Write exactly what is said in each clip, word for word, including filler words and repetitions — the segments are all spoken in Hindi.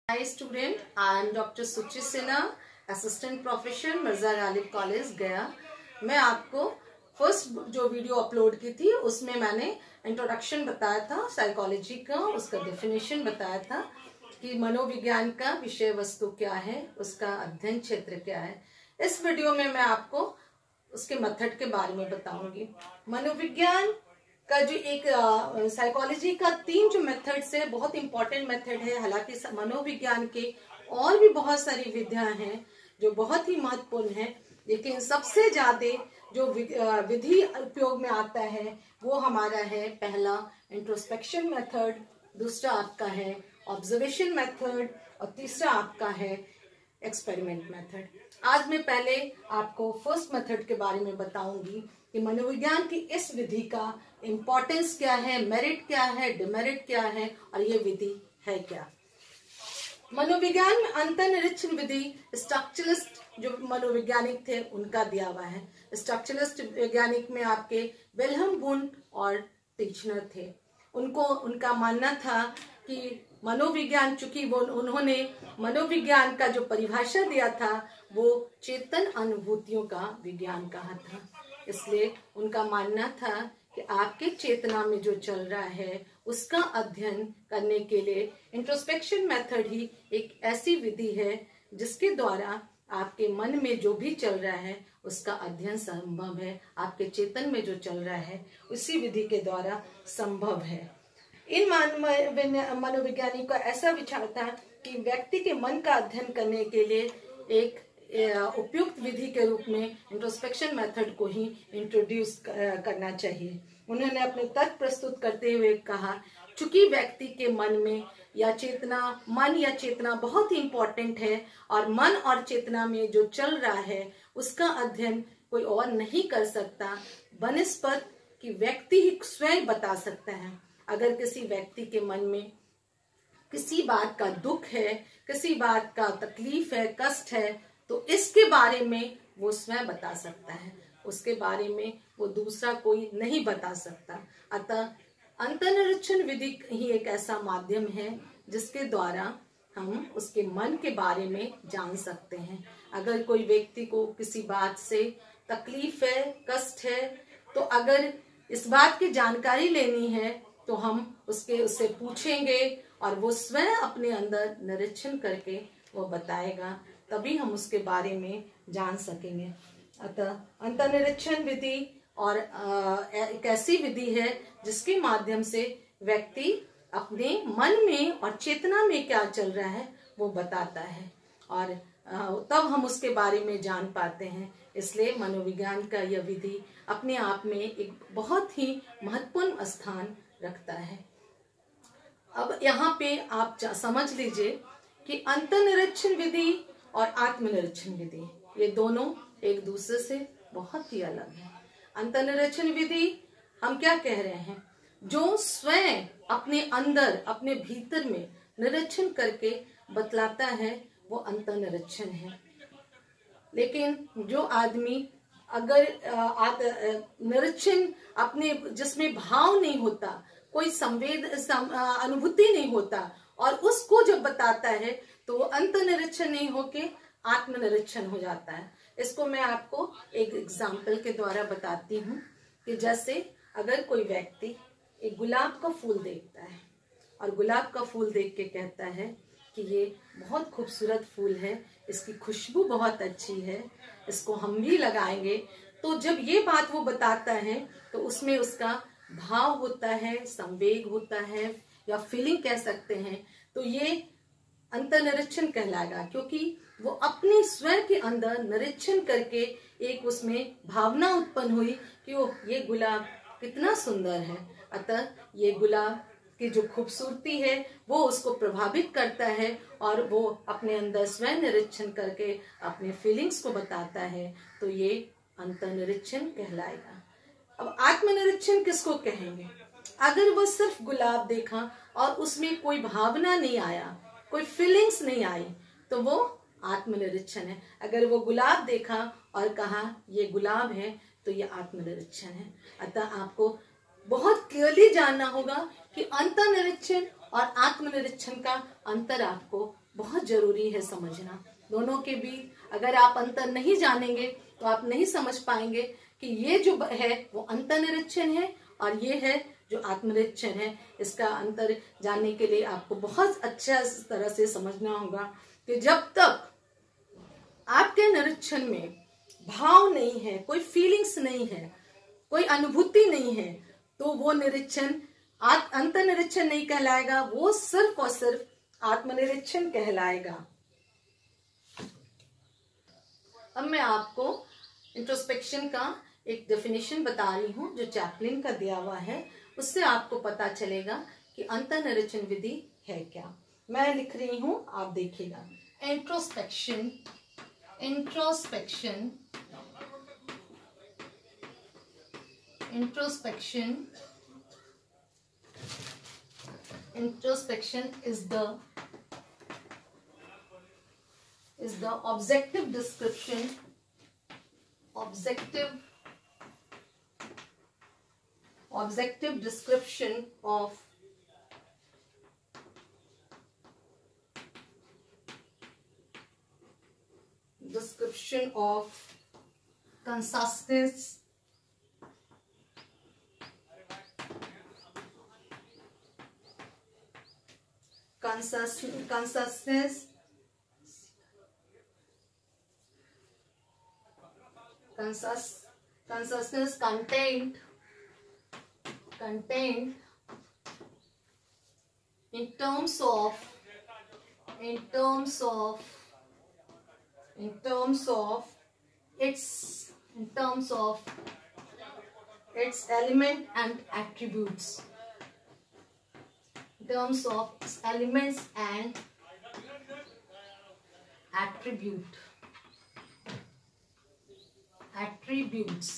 Hi student, I am Doctor Suchi Sinha, Assistant Professor Mirza Ghalib college Gaya. मैं आपको फर्स्ट जो वीडियो अपलोड की थी उसमें मैंने इंट्रोडक्शन बताया था साइकोलॉजी का, उसका डेफिनेशन बताया था कि मनोविज्ञान का विषय वस्तु क्या है, उसका अध्ययन क्षेत्र क्या है। इस वीडियो में मैं आपको उसके मेथड के बारे में बताऊंगी। मनोविज्ञान का जो एक साइकोलॉजी का तीन जो मेथड्स है बहुत इंपॉर्टेंट मेथड है। हालांकि मनोविज्ञान के और भी बहुत सारी विधियां हैं जो बहुत ही महत्वपूर्ण है, लेकिन सबसे ज्यादा जो विधि उपयोग में आता है वो हमारा है पहला इंट्रोस्पेक्शन मेथड, दूसरा आपका है ऑब्जर्वेशन मेथड और तीसरा आपका है एक्सपेरिमेंट मेथड। आज मैं पहले आपको फर्स्ट मेथड के बारे में बताऊंगी कि मनोविज्ञान की इस विधि का इम्पोर्टेंस क्या है, मेरिट क्या है, डिमेरिट क्या है और ये विधि है क्या। मनोविज्ञान में अंतर्निरीक्षण विधि स्ट्रक्चरलिस्ट जो मनोवैज्ञानिक थे उनका दिया हुआ है। स्ट्रक्चरलिस्ट वैज्ञानिक में आपके विल्हेम वुंड और टीचनर थे। उनको उनका मानना था कि मनोविज्ञान, चूंकि वो उन्होंने मनोविज्ञान का जो परिभाषा दिया था वो चेतन अनुभूतियों का विज्ञान कहा था, इसलिए उनका मानना था कि आपके चेतना में जो चल रहा है उसका अध्ययन करने के लिए इंट्रोस्पेक्शन मेथड ही एक ऐसी विधि है जिसके द्वारा आपके मन में जो भी चल रहा है उसका अध्ययन संभव है। आपके चेतन में जो चल रहा है उसी विधि के द्वारा संभव है। इन मनोविज्ञानियों का ऐसा विचार था कि व्यक्ति के मन का अध्ययन करने के लिए एक उपयुक्त विधि के रूप में इंट्रोस्पेक्शन मेथड को ही इंट्रोड्यूस करना चाहिए। उन्होंने अपने तर्क प्रस्तुत करते हुए कहा, चूंकि व्यक्ति के मन में या चेतना मन या चेतना बहुत ही इम्पोर्टेंट है और मन और चेतना में जो चल रहा है उसका अध्ययन कोई और नहीं कर सकता बनिस्बत कि व्यक्ति ही स्वयं बता सकता है। अगर किसी व्यक्ति के मन में किसी बात का दुख है, किसी बात का तकलीफ है, कष्ट है, तो इसके बारे में वो स्वयं बता सकता है, उसके बारे में वो दूसरा कोई नहीं बता सकता। अतः अंतर्निरीक्षण विधि ही एक ऐसा माध्यम है जिसके द्वारा हम उसके मन के बारे में जान सकते हैं। अगर कोई व्यक्ति को किसी बात से तकलीफ है, कष्ट है, तो अगर इस बात की जानकारी लेनी है तो हम उसके उससे पूछेंगे और वो स्वयं अपने अंदर निरीक्षण करके वो बताएगा, तभी हम उसके बारे में जान सकेंगे। अतः अंतर्निरीक्षण विधि और एक ऐसी विधि है जिसके माध्यम से व्यक्ति अपने मन में और चेतना में क्या चल रहा है वो बताता है और तब हम उसके बारे में जान पाते हैं। इसलिए मनोविज्ञान का यह विधि अपने आप में एक बहुत ही महत्वपूर्ण स्थान रखता है। अब यहाँ पे आप समझ लीजिए कि अंतर्निरीक्षण विधि और आत्मनिरीक्षण विधि ये दोनों एक दूसरे से बहुत ही अलग है। अंतर्निरीक्षण विधि हम क्या कह रहे हैं, जो स्वयं अपने अंदर अपने भीतर में निरीक्षण करके बतलाता है वो अंतर्निरीक्षण है। लेकिन जो आदमी अगर निरीक्षण अपने जिसमें भाव नहीं होता, कोई संवेद अनुभूति नहीं होता और उसको जब बताता है तो वो अंतर्निरीक्षण नहीं होके आत्मनिरीक्षण हो जाता है। इसको मैं आपको एक एग्जाम्पल के द्वारा बताती हूँ कि जैसे अगर कोई व्यक्ति एक गुलाब का फूल देखता है और गुलाब का फूल देख के कहता है कि ये बहुत खूबसूरत फूल है, इसकी खुशबू बहुत अच्छी है, इसको हम भी लगाएंगे, तो जब ये बात वो बताता है तो उसमें उसका भाव होता है, संवेग होता है या फीलिंग कह सकते हैं, तो ये अंतर्निरीक्षण कहलाएगा, क्योंकि वो अपने स्वयं के अंदर निरीक्षण करके एक उसमें भावना उत्पन्न हुई कि वो ये गुलाब कितना सुंदर है। अतः ये गुलाब की जो खूबसूरती है वो उसको प्रभावित करता है और वो अपने अंदर स्वयं निरीक्षण करके अपने फीलिंग्स को बताता है, तो ये अंतर्निरीक्षण कहलाएगा। अब आत्मनिरीक्षण किसको कहेंगे? अगर वो सिर्फ गुलाब देखा और उसमें कोई भावना नहीं आया, कोई फीलिंग्स नहीं आई, तो वो आत्मनिरीक्षण है। अगर वो गुलाब देखा और कहा ये गुलाब है तो ये आत्मनिरीक्षण है। अतः आपको बहुत क्लियरली जानना होगा कि अंतर्निरीक्षण और आत्मनिरीक्षण का अंतर आपको बहुत जरूरी है समझना। दोनों के बीच अगर आप अंतर नहीं जानेंगे तो आप नहीं समझ पाएंगे कि ये जो है वो अंतर्निरीक्षण है और ये है जो आत्मनिरीक्षण है। इसका अंतर जानने के लिए आपको बहुत अच्छा तरह से समझना होगा कि जब तक आपके निरीक्षण में भाव नहीं है, कोई फीलिंग्स नहीं है, कोई अनुभूति नहीं है, तो वो निरीक्षण अंतर्निरीक्षण नहीं कहलाएगा, वो सिर्फ और सिर्फ आत्मनिरीक्षण कहलाएगा। अब मैं आपको इंट्रोस्पेक्शन का एक डेफिनेशन बता रही हूँ जो चैपलिन का दिया हुआ है, उससे आपको पता चलेगा कि अंतर्निरीक्षण विधि है क्या। मैं लिख रही हूँ, आप देखिएगा। Introspection introspection introspection introspection is the is the objective description objective objective description of description of consciousness consciousness consciousness Conscious, consciousness contained contained in terms of in terms of in terms of its in terms of its element and attributes in terms of its elements and attribute attributes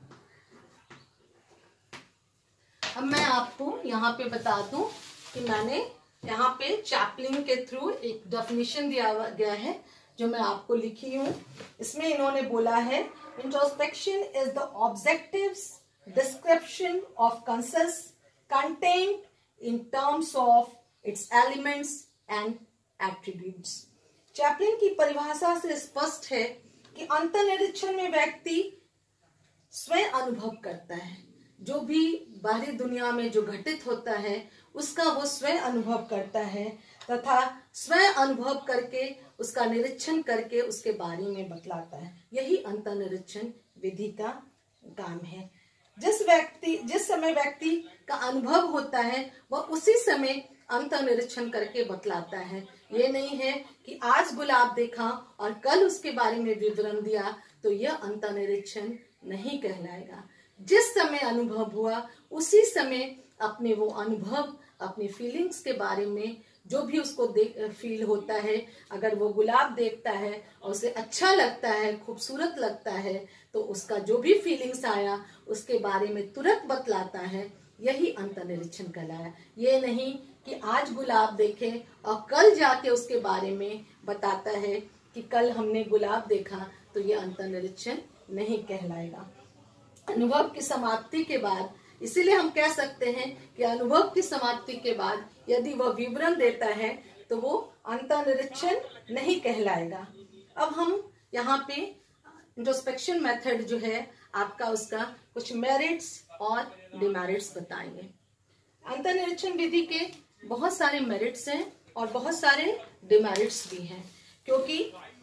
अब मैं आपको यहाँ पे बता दूं कि मैंने यहाँ पे चैपलिन के थ्रू एक डेफिनेशन दिया गया है जो मैं आपको लिखी हूँ। इसमें इन्होंने बोला है, introspection is the objective description of conscious content in terms of its elements and attributes. Chaplin की परिभाषा से स्पष्ट है कि अंतर्निरीक्षण में व्यक्ति स्वयं अनुभव करता है, जो भी बाहरी दुनिया में जो घटित होता है उसका वो स्वयं अनुभव करता है तथा स्वयं अनुभव करके उसका निरीक्षण करके उसके बारे में बतलाता है। यही अंतर्निरीक्षण विधि का काम है। जिस व्यक्ति जिस समय व्यक्ति का अनुभव होता है वह उसी समय अंतर्निरीक्षण करके बतलाता है। ये नहीं है कि आज गुलाब देखा और कल उसके बारे में विवरण दिया तो यह अंतर्निरीक्षण नहीं कहलाएगा। जिस समय अनुभव हुआ उसी समय अपने वो अनुभव, अपनी फीलिंग्स के बारे में जो भी उसको देख फील होता है, अगर वो गुलाब देखता है और उसे अच्छा लगता है, खूबसूरत लगता है, तो उसका जो भी फीलिंग्स आया उसके बारे में तुरंत बतलाता है। यही अंतर्निरीक्षण कहलाया। ये नहीं कि आज गुलाब देखे और कल जाके उसके बारे में बताता है कि कल हमने गुलाब देखा, तो ये अंतर्निरीक्षण नहीं कहलाएगा। अनुभव की समाप्ति के बाद, इसीलिए हम कह सकते हैं कि अनुभव की समाप्ति के बाद यदि वह विवरण देता है तो वो अंतर्निरीक्षण नहीं कहलाएगा। अब हम यहाँ पे इंट्रोस्पेक्शन मेथड जो है आपका, उसका कुछ मेरिट्स और डिमेरिट्स बताएंगे। अंतर्निरीक्षण विधि के बहुत सारे मेरिट्स हैं और बहुत सारे डिमेरिट्स भी हैं, क्योंकि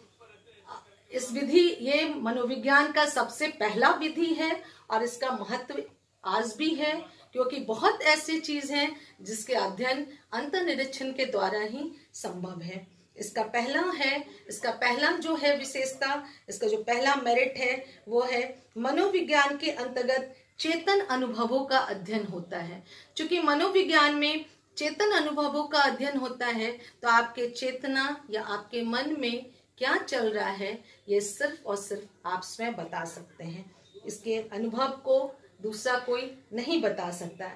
इस विधि ये मनोविज्ञान का सबसे पहला विधि है और इसका महत्व आज भी है, क्योंकि बहुत ऐसी चीज हैं जिसके अध्ययन अंतर्निरीक्षण के द्वारा ही संभव है। इसका पहला है इसका पहला जो है विशेषता, इसका जो पहला मेरिट है वो है मनोविज्ञान के अंतर्गत चेतन अनुभवों का अध्ययन होता है। क्योंकि मनोविज्ञान में चेतन अनुभवों का अध्ययन होता है तो आपके चेतना या आपके मन में क्या चल रहा है ये सिर्फ और सिर्फ आप स्वयं बता सकते हैं। इसके अनुभव को दूसरा कोई नहीं बता सकता,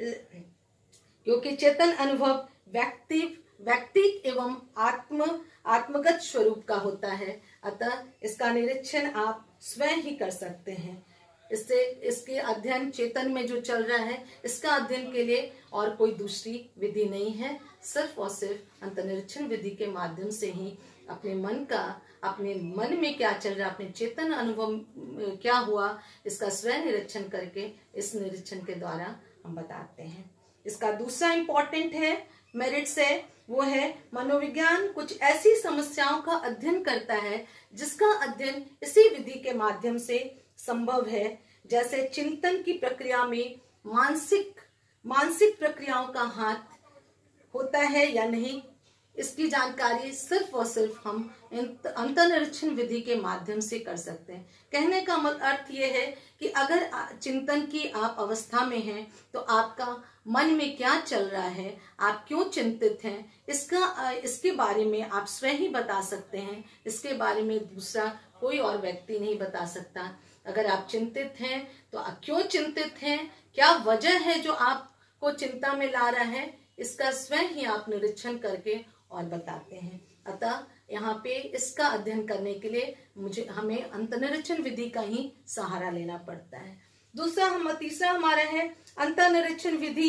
क्योंकि चेतन अनुभव व्यक्ति व्यक्ति एवं आत्म आत्मगत स्वरूप का होता है। अतः इसका निरीक्षण आप स्वयं ही कर सकते हैं। इससे इसके अध्ययन चेतन में जो चल रहा है इसका अध्ययन के लिए और कोई दूसरी विधि नहीं है। सिर्फ और सिर्फ अंतर्निरीक्षण विधि के माध्यम से ही अपने मन का, अपने मन में क्या चल रहा है, अपने चेतन अनुभव क्या हुआ, इसका स्वयं निरीक्षण करके इस निरीक्षण के द्वारा हम बताते हैं। इसका दूसरा इम्पोर्टेंट है मेरिट्स है वो है मनोविज्ञान कुछ ऐसी समस्याओं का अध्ययन करता है जिसका अध्ययन इसी विधि के माध्यम से संभव है। जैसे चिंतन की प्रक्रिया में मानसिक मानसिक प्रक्रियाओं का हाथ होता है या नहीं, इसकी जानकारी सिर्फ और सिर्फ हम अंतर्निरीक्षण विधि के माध्यम से कर सकते हैं। कहने का अर्थ ये है कि अगर चिंतन की आप अवस्था में हैं तो आपका मन में क्या चल रहा है, आप क्यों चिंतित हैं, इसका इसके बारे में आप स्वयं ही बता सकते हैं। इसके बारे में दूसरा कोई और व्यक्ति नहीं बता सकता। अगर आप चिंतित हैं तो आप क्यों चिंतित हैं, क्या वजह है जो आपको चिंता में ला रहा है, इसका स्वयं ही आप निरीक्षण करके और बताते हैं। अतः यहाँ पे इसका अध्ययन करने के लिए मुझे हमें अंतर्निरीक्षण विधि का ही सहारा लेना पड़ता है। दूसरा हम तीसरा हमारा है अंतर्निरीक्षण विधि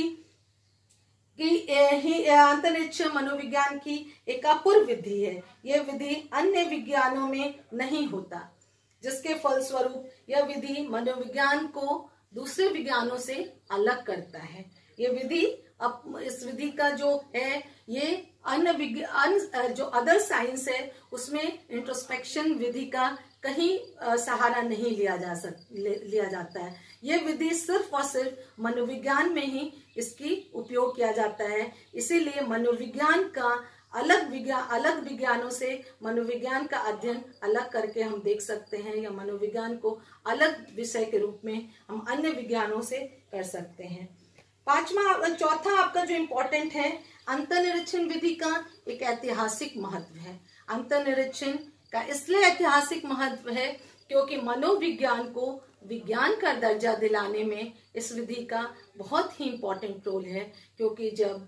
की ही अंतरिक्ष मनोविज्ञान की एक अपूर्व विधि है। यह विधि अन्य विज्ञानों में नहीं होता, जिसके फलस्वरूप यह विधि मनोविज्ञान को दूसरे विज्ञानों से अलग करता है। ये विधि अब इस विधि का जो है ये अन्य विज्ञान जो अदर साइंस है उसमें इंट्रोस्पेक्शन विधि का कहीं सहारा नहीं लिया जा सक लिया जाता है। ये विधि सिर्फ और सिर्फ मनोविज्ञान में ही इसकी उपयोग किया जाता है। इसीलिए मनोविज्ञान का अलग विज्ञान अलग विज्ञानों से मनोविज्ञान का अध्ययन अलग करके हम देख सकते हैं, या मनोविज्ञान को अलग विषय के रूप में हम अन्य विज्ञानों से कर सकते हैं। पांचवा चौथा आपका जो इम्पोर्टेंट है अंतर्निरीक्षण विधि का एक ऐतिहासिक महत्व है। अंतर्निरीक्षण का इसलिए ऐतिहासिक महत्व है क्योंकि मनोविज्ञान को विज्ञान का दर्जा दिलाने में इस विधि का बहुत ही इम्पोर्टेंट रोल है। क्योंकि जब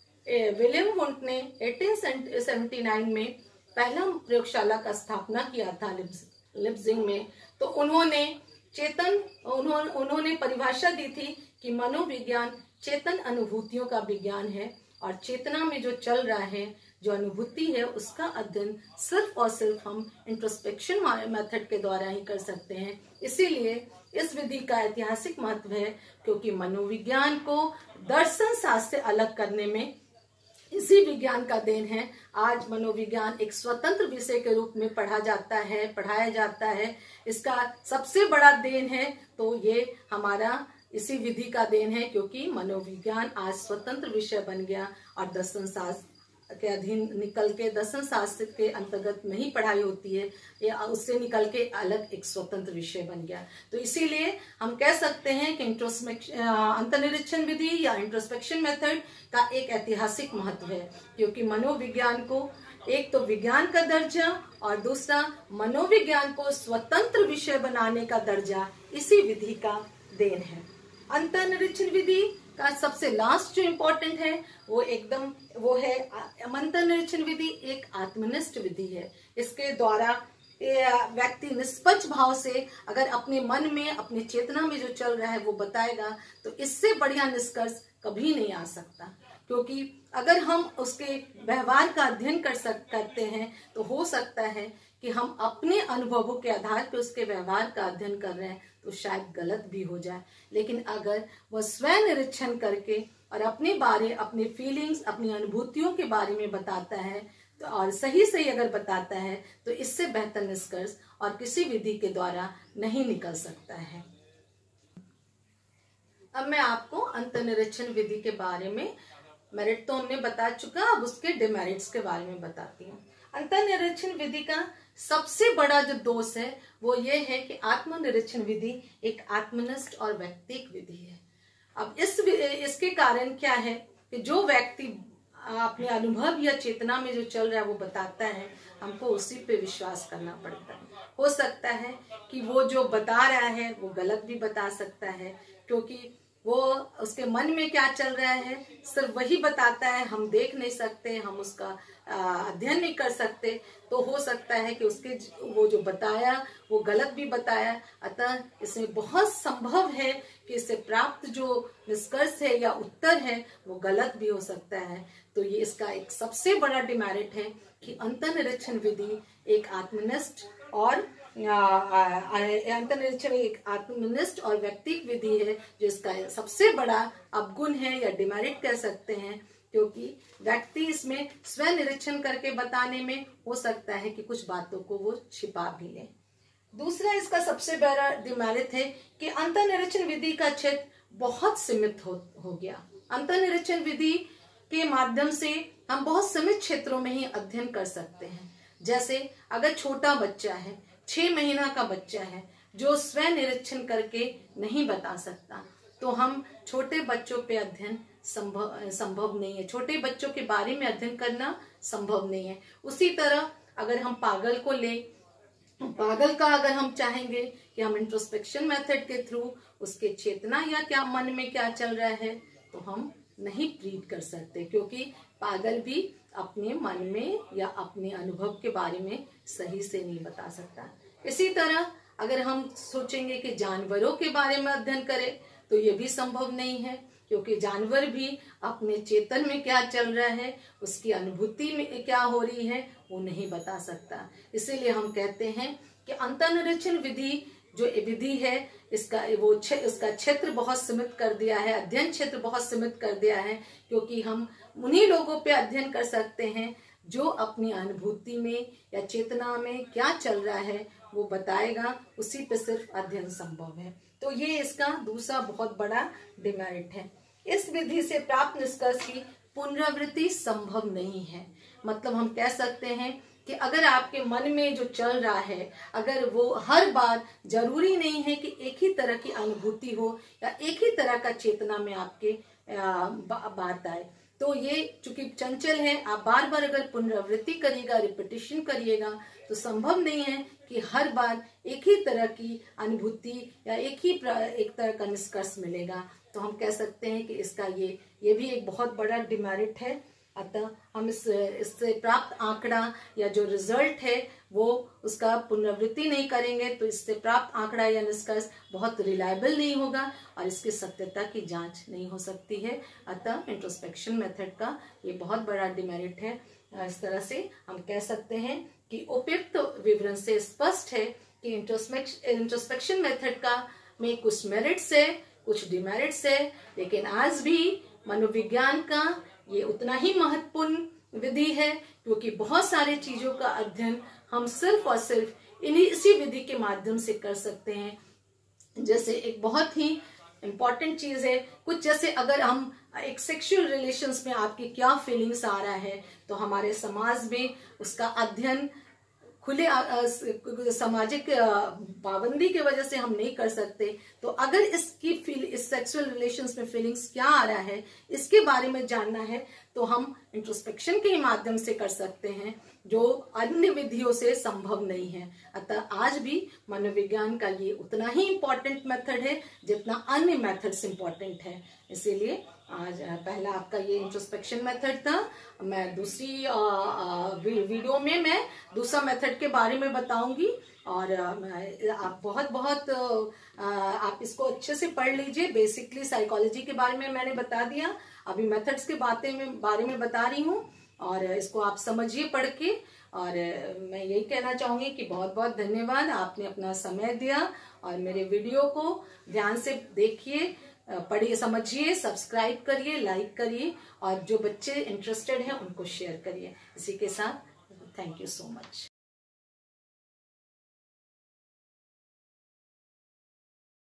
विलियम वुंट ने अठारह सौ उन्यासी में पहला प्रयोगशाला का स्थापना किया था लिप्जिंग में, तो उन्होंने चेतन उन्होंने उन्होंने परिभाषा दी थी कि मनोविज्ञान चेतन अनुभूतियों का विज्ञान है और चेतना में जो चल रहा है, जो अनुभूति है, उसका अध्ययन सिर्फ और सिर्फ हम इंट्रोस्पेक्शन मेथड के द्वारा ही कर सकते हैं। इसीलिए इस विधि का ऐतिहासिक महत्व है क्योंकि मनोविज्ञान को दर्शन शास्त्र से अलग करने में इसी विज्ञान का देन है। आज मनोविज्ञान एक स्वतंत्र विषय के रूप में पढ़ा जाता है पढ़ाया जाता है। इसका सबसे बड़ा देन है तो ये हमारा इसी विधि का देन है, क्योंकि मनोविज्ञान आज स्वतंत्र विषय बन गया और दर्शन शास्त्र के अधीन निकल के, दर्शन शास्त्र के अंतर्गत नहीं पढ़ाई होती है, या उससे निकल के अलग एक स्वतंत्र विषय बन गया। तो इसीलिए हम कह सकते हैं कि इंट्रोस्पेक्शन अंतर्निरीक्षण विधि या इंट्रोस्पेक्शन मेथड का एक ऐतिहासिक महत्व है, क्योंकि मनोविज्ञान को एक तो विज्ञान का दर्जा और दूसरा मनोविज्ञान को स्वतंत्र विषय बनाने का दर्जा इसी विधि का देन है। अंतर्निरीक्षण विधि का सबसे लास्ट जो इम्पोर्टेंट है वो एकदम वो है अंतर्निरीक्षण विधि एक आत्मनिष्ठ विधि है। इसके द्वारा व्यक्ति निष्पक्ष भाव से अगर अपने मन में, अपने चेतना में जो चल रहा है वो बताएगा, तो इससे बढ़िया निष्कर्ष कभी नहीं आ सकता। क्योंकि अगर हम उसके व्यवहार का अध्ययन कर सक करते हैं तो हो सकता है कि हम अपने अनुभवों के आधार पर उसके व्यवहार का अध्ययन कर रहे हैं तो शायद गलत भी हो जाए। लेकिन अगर वह स्वयं निरीक्षण करके और अपने बारे, अपने फीलिंग्स, अपनी अनुभूतियों के बारे में बताता है तो और सही सही अगर बताता है तो इससे बेहतर निष्कर्ष और किसी विधि के द्वारा नहीं निकल सकता है। अब मैं आपको अंतर्निरीक्षण विधि के बारे में, मेरिट तो हमने बता चुका, अब उसके डिमेरिट्स के बारे में बताती हूँ। अंतर्निरीक्षण विधि का सबसे बड़ा जो दोष है वो ये है कि आत्मनिरीक्षण विधि एक आत्मनिष्ठ और व्यक्तिक विधि है। अब इस इसके कारण क्या है कि जो व्यक्ति अपने अनुभव या चेतना में जो चल रहा है वो बताता है, हमको उसी पे विश्वास करना पड़ता है। हो सकता है कि वो जो बता रहा है वो गलत भी बता सकता है, क्योंकि वो उसके मन में क्या चल रहा है सिर्फ वही बताता है, हम देख नहीं सकते, हम उसका अध्ययन नहीं कर सकते। तो हो सकता है कि उसके वो जो बताया वो गलत भी बताया। अतः इसमें बहुत संभव है कि इससे प्राप्त जो निष्कर्ष है या उत्तर है वो गलत भी हो सकता है। तो ये इसका एक सबसे बड़ा डिमेरिट है कि अंतर्निरीक्षण विधि एक आत्मनिष्ठ और अंतर्निरीक्षण एक आत्मनिष्ठ और व्यक्तिक विधि है, जो इसका सबसे बड़ा अवगुण है या डिमेरिट कह सकते हैं, क्योंकि व्यक्ति इसमें स्वयं निरीक्षण करके बताने में हो सकता है कि कुछ बातों को वो छिपा भी ले। दूसरा इसका सबसे बड़ा डिमेरिट है कि अंतर्निरीक्षण विधि का क्षेत्र बहुत सीमित हो, हो गया। अंतर्निरीक्षण विधि के माध्यम से हम बहुत सीमित क्षेत्रों में ही अध्ययन कर सकते हैं। जैसे अगर छोटा बच्चा है, छह महीना का बच्चा है, जो स्वयं निरीक्षण करके नहीं बता सकता, तो हम छोटे बच्चों पे अध्ययन संभव संभव नहीं है। छोटे बच्चों के बारे में अध्ययन करना संभव नहीं है। उसी तरह अगर हम पागल को ले, पागल का अगर हम चाहेंगे कि हम इंट्रोस्पेक्शन मेथड के थ्रू उसके चेतना या क्या मन में क्या चल रहा है, तो हम नहीं रीड कर सकते, क्योंकि पागल भी अपने मन में या अपने अनुभव के बारे में सही से नहीं बता सकता। इसी तरह अगर हम सोचेंगे कि जानवरों के बारे में अध्ययन करें, तो ये भी संभव नहीं है, क्योंकि जानवर भी अपने चेतन में क्या चल रहा है, उसकी अनुभूति में क्या हो रही है, वो नहीं बता सकता। इसीलिए हम कहते हैं कि अंतर्निरीक्षण विधि जो विधि है, इसका वो इसका क्षेत्र बहुत सीमित कर दिया है, अध्ययन क्षेत्र बहुत सीमित कर दिया है, क्योंकि हम उन्हीं लोगों पे अध्ययन कर सकते हैं जो अपनी अनुभूति में या चेतना में क्या चल रहा है वो बताएगा, उसी पे सिर्फ अध्ययन संभव है। तो ये इसका दूसरा बहुत बड़ा डिमेरिट है। इस विधि से प्राप्त निष्कर्ष की पुनरावृत्ति संभव नहीं है। मतलब हम कह सकते हैं कि अगर आपके मन में जो चल रहा है, अगर वो हर बार जरूरी नहीं है कि एक ही तरह की अनुभूति हो या एक ही तरह का चेतना में आपके बा, बात आए, तो ये चूंकि चंचल है, आप बार बार अगर पुनरावृत्ति करिएगा, रिपीटिशन करिएगा, तो संभव नहीं है कि हर बार एक ही तरह की अनुभूति या एक ही एक तरह का निष्कर्ष मिलेगा। तो हम कह सकते हैं कि इसका ये ये भी एक बहुत बड़ा डिमेरिट है। अतः हम इस इससे प्राप्त आंकड़ा या जो रिजल्ट है वो उसका पुनरावृत्ति नहीं करेंगे, तो इससे प्राप्त आंकड़ा या निष्कर्ष बहुत रिलायबल नहीं होगा और इसकी सत्यता की जांच नहीं हो सकती है। अतः इंट्रोस्पेक्शन मेथड का ये बहुत बड़ा डिमेरिट है। इस तरह से हम कह सकते हैं कि उपयुक्त विवरण से स्पष्ट है कि इंट्रोस्पेक्शन मेथड का में कुछ मेरिट्स है, कुछ डिमेरिट्स है, लेकिन आज भी मनोविज्ञान का ये उतना ही महत्वपूर्ण विधि है, क्योंकि बहुत सारे चीजों का अध्ययन हम सिर्फ और सिर्फ इन्हीं इसी विधि के माध्यम से कर सकते हैं। जैसे एक बहुत ही इम्पोर्टेंट चीज है, कुछ जैसे अगर हम एक सेक्सुअल रिलेशंस में आपकी क्या फीलिंग्स आ रहा है, तो हमारे समाज में उसका अध्ययन खुले सामाजिक पाबंदी की वजह से हम नहीं कर सकते। तो अगर इसकी फील इस सेक्सुअल रिलेशंस में फीलिंग्स क्या आ रहा है, इसके बारे में जानना है, तो हम इंट्रोस्पेक्शन के माध्यम से कर सकते हैं, जो अन्य विधियों से संभव नहीं है। अतः आज भी मनोविज्ञान का ये उतना ही इम्पोर्टेंट मेथड है जितना अन्य मेथड्स इम्पोर्टेंट है। इसीलिए आज पहला आपका ये इंट्रोस्पेक्शन मेथड था। मैं दूसरी आ, आ, वीडियो में मैं दूसरा मेथड के बारे में बताऊंगी, और आप बहुत बहुत आ, आप इसको अच्छे से पढ़ लीजिए। बेसिकली साइकोलॉजी के बारे में मैंने बता दिया, अभी मेथड्स के बातें में बारे में बता रही हूँ, और इसको आप समझिए पढ़ के। और मैं यही कहना चाहूंगी कि बहुत बहुत धन्यवाद, आपने अपना समय दिया और मेरे वीडियो को ध्यान से देखिए, पढ़िए, समझिए, सब्सक्राइब करिए, लाइक करिए, और जो बच्चे इंटरेस्टेड हैं उनको शेयर करिए। इसी के साथ थैंक यू सो मच।